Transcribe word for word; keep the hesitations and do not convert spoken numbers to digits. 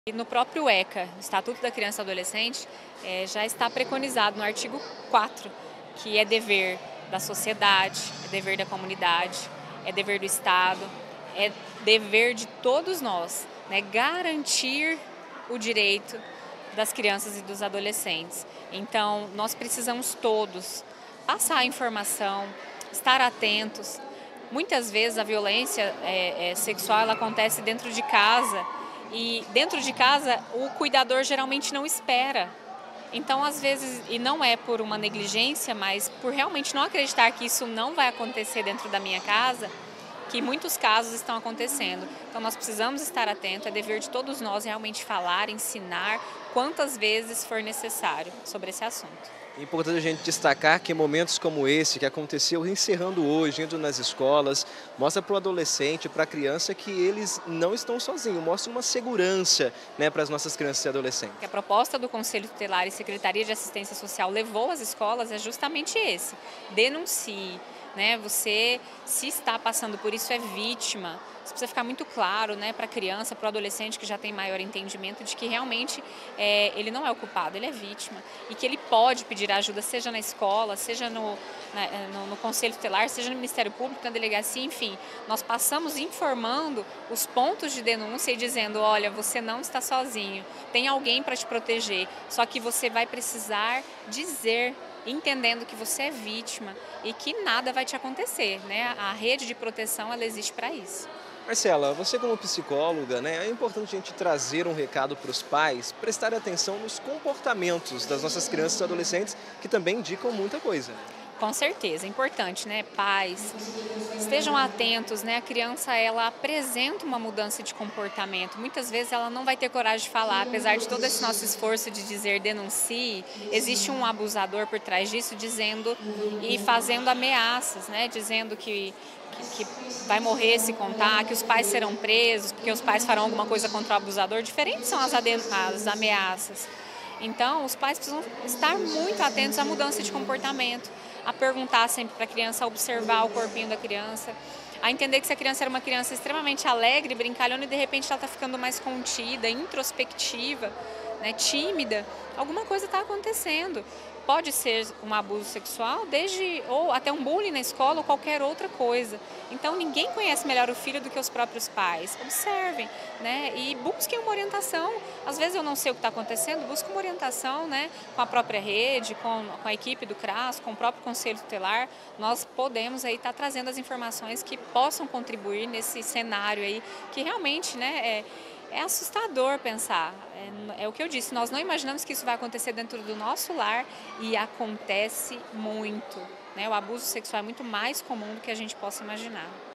E no próprio ECA, Estatuto da Criança e Adolescente, eh, já está preconizado no artigo quatro, que é dever da sociedade, é dever da comunidade, é dever do Estado, é dever de todos nós, né, garantir o direito das crianças e dos adolescentes. Então, nós precisamos todos passar a informação, estar atentos. Muitas vezes a violência é, é, sexual ela acontece dentro de casa e dentro de casa o cuidador geralmente não espera. Então, às vezes, e não é por uma negligência, mas por realmente não acreditar que isso não vai acontecer dentro da minha casa, que muitos casos estão acontecendo. Então, nós precisamos estar atentos, é dever de todos nós realmente falar, ensinar quantas vezes for necessário sobre esse assunto. É importante a gente destacar que momentos como esse, que aconteceu encerrando hoje, indo nas escolas, mostra para o adolescente, para a criança, que eles não estão sozinhos, mostra uma segurança, né, para as nossas crianças e adolescentes. A proposta do Conselho Tutelar e Secretaria de Assistência Social levou às escolas é justamente esse: denuncie. Né, você, se está passando por isso, é vítima. Isso precisa ficar muito claro, né, para a criança, para o adolescente que já tem maior entendimento de que realmente é, ele não é o culpado, ele é vítima. E que ele pode pedir ajuda, seja na escola, seja no, na, no, no Conselho Tutelar, seja no Ministério Público, na delegacia, enfim. Nós passamos informando os pontos de denúncia e dizendo: olha, você não está sozinho, tem alguém para te proteger, só que você vai precisar dizer, entendendo que você é vítima e que nada vai te acontecer, né? A rede de proteção ela existe para isso. Marcela, você como psicóloga, né, é importante a gente trazer um recado para os pais, prestar atenção nos comportamentos das nossas crianças e adolescentes, que também indicam muita coisa. Com certeza, é importante, né? Pais, estejam atentos, né? A criança, ela apresenta uma mudança de comportamento. Muitas vezes ela não vai ter coragem de falar, apesar de todo esse nosso esforço de dizer denuncie, existe um abusador por trás disso, dizendo e fazendo ameaças, né? Dizendo que, que, que vai morrer se contar, que os pais serão presos, porque os pais farão alguma coisa contra o abusador. Diferentes são as, as ameaças. Então, os pais precisam estar muito atentos à mudança de comportamento, a perguntar sempre para a criança, a observar o corpinho da criança, a entender que se a criança era uma criança extremamente alegre, brincalhona, e de repente ela está ficando mais contida, introspectiva, né, tímida, alguma coisa está acontecendo. Pode ser um abuso sexual, desde ou até um bullying na escola ou qualquer outra coisa. Então ninguém conhece melhor o filho do que os próprios pais. Observem, né, e busquem uma orientação. Às vezes eu não sei o que está acontecendo, busque uma orientação, né, com a própria rede, com, com a equipe do CRAS, com o próprio Conselho Tutelar. Nós podemos aí estar trazendo as informações que possam contribuir nesse cenário aí que realmente, né, é, É assustador pensar, é, é o que eu disse, nós não imaginamos que isso vai acontecer dentro do nosso lar e acontece muito, né? O abuso sexual é muito mais comum do que a gente possa imaginar.